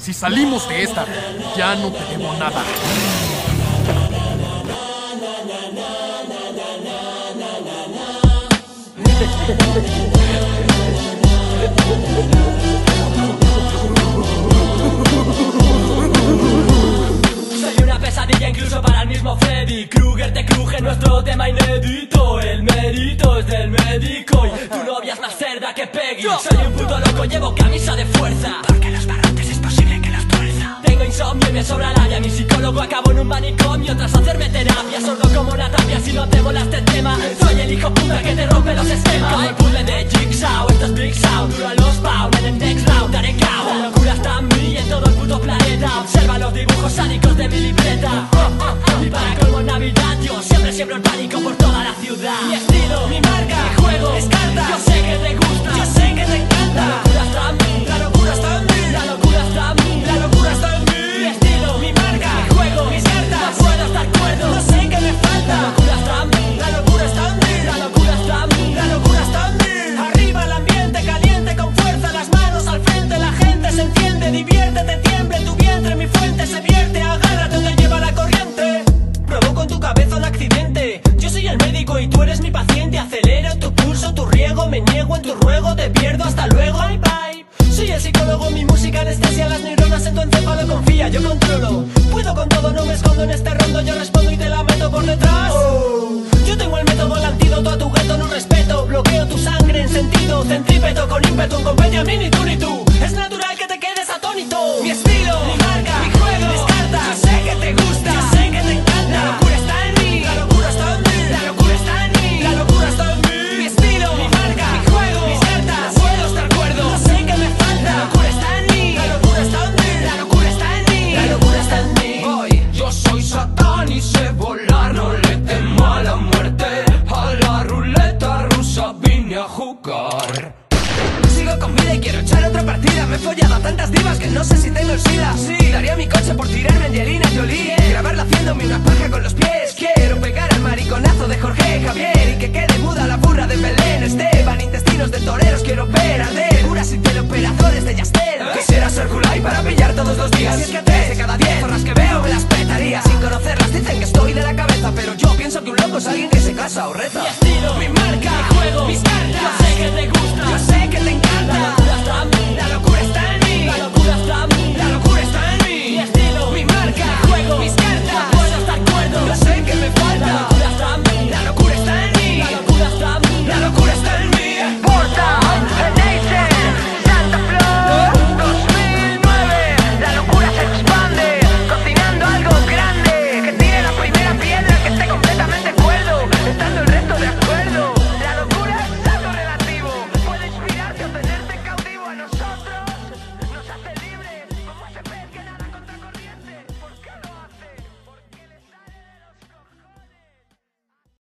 Si salimos de esta, ya no te debo nada. Soy una pesadilla incluso para el mismo Freddy Krueger. Te cruje nuestro tema inédito. El mérito es del médico y tu novia es más cerda que Peggy. Soy un puto loco, llevo camisa de fuerza, porque los barrotes es posible que los tuerza. Tengo insomnio y me sobra labia. Mi psicólogo acabó en un manicomio tras hacerme terapia. Sordo como una tapia si no te mola este tema. Soy el hijo puta que te rompe los esquemas. Como el puzzle de Jigsaw, esto es Big Sound. Duro a los pound, en el next round daré cao. La locura está en mí y en todo el puto planeta. Observa los dibujos sádicos de mi libreta. Y para colmo en Navidad yo siempre siembro el pánico por toda la ciudad. Mi estilo, mi marca, mi juego, es carta. Yo sé que te gusta, yo sé que te encanta. La locura está en mí, la locura está en mí. La locura está en mí, la locura está en mí. Mi estilo, mi marca, mi juego, mis cartas. No puedo estar cuerdo, no sé qué me falta. La locura está en mí, la locura está en mí. La locura está en mí, la locura está en mí. Arriba el ambiente caliente con fuerza, las manos al frente, la gente se enciende, diviértete, tiemble tu vientre, mi fuente se vierte, agárrate donde lleva la corriente. Provoco en tu cabeza un accidente. Yo soy el médico y tú eres mi paciente. Acelero tu pulso, tu riego, me niego en tu ruego, te pierdo, hasta luego. Bye bye. Soy el psicólogo, mi música anestesia las neuronas en tu encéfalo, confía, yo controlo. Puedo con todo, no me escondo en este rondo, yo respondo y te la meto por detrás. Yo tengo el método, el antídoto a tu gueto, no respeto. Bloqueo tu sangre en sentido centrípeto, con ímpetu, un compendio, ni tú ni tú. Es natural que te quedes atónito. Mi estilo, mi marca, mi juego, mis cartas. Yo sé que te gusta, yo sé que te encanta. La locura está en mí, la locura está en mí. La locura está en mí, la locura está en mí. Mi estilo, mi marca, mi juego, mis cartas. No puedo estar cuerdo, no sé qué me falta. La locura está en mí, la locura está en mí. La locura está en mí, la locura está en mí. Hoy yo soy Satán y sé volar, no le temo a la muerte. A la ruleta rusa vine a jugar. Sigo con vida y quiero echar otra partida. Me he follado a tantas divas que no sé si tengo el SIDA. Sí, daría mi coche por tirarme Angelina Jolie, grabarla haciéndome una paja con los pies. Quiero pegar al mariconazo de Jorge Javier y que quede muda la burra de Belén Esteban. Intestinos de toreros quiero ver arder, curas y teleoperadores de Yastel. Quisiera ser Kulai para pillar todos los días. Y es que 3 de cada 10 zorras que veo me las petaría. Sin conocerlas dicen que estoy de la cabeza, pero yo pienso que un loco es alguien que se casa o reza.